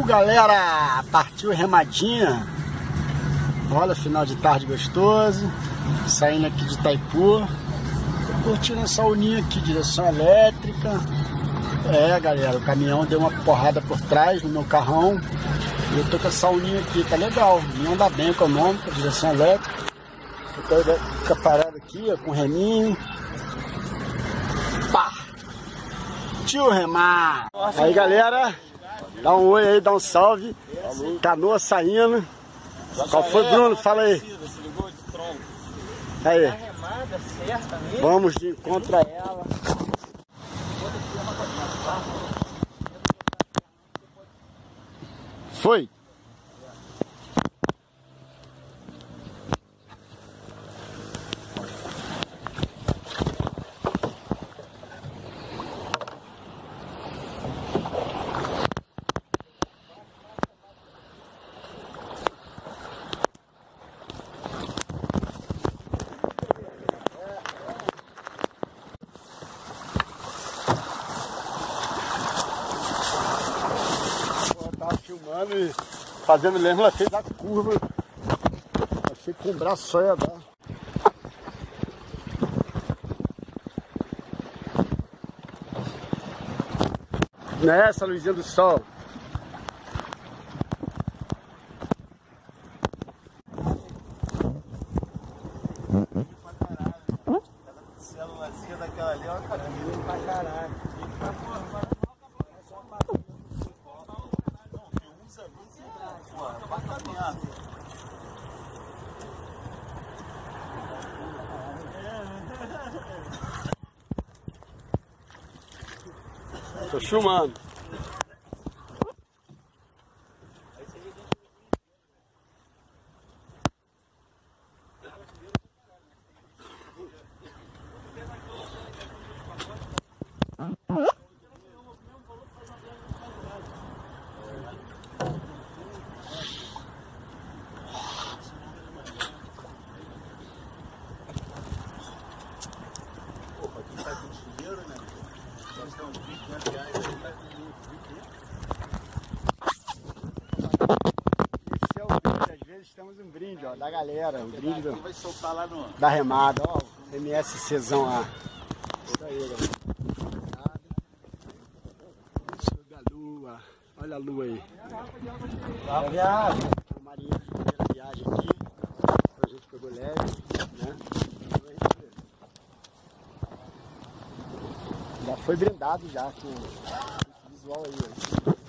Galera, partiu remadinha. Olha, final de tarde gostoso. Saindo aqui de Itaipu. Tô curtindo essa uninha aqui, direção elétrica. Galera, o caminhão deu uma porrada por trás no meu carrão. E eu tô com essa uninha aqui, tá legal. Não anda bem econômica, direção elétrica. Fica parado aqui, ó, com reminho. Pá! Tio remar! Aí, galera, dá um oi aí, dá um salve. Canoa saindo. Qual foi, Bruno? Fala aí. Aí. Vamos de encontro a ela. Foi. Filmando e fazendo mesmo, ela fez a curva. Achei que com o braço só ia dar. Nessa luzinha do sol. Celulazinha daquela ali, ó, cara, pra caralho. Tô filmando. Temos um brinde, ó, da galera, um brinde vai soltar lá no... da remada, ó, o MSCzão lá. Isso aí, galera. Sob a lua, olha a lua aí. Tá, viagem. A Marinha, primeira viagem aqui, a gente pegou leve, né? Já foi brindado já com esse visual aí, ó.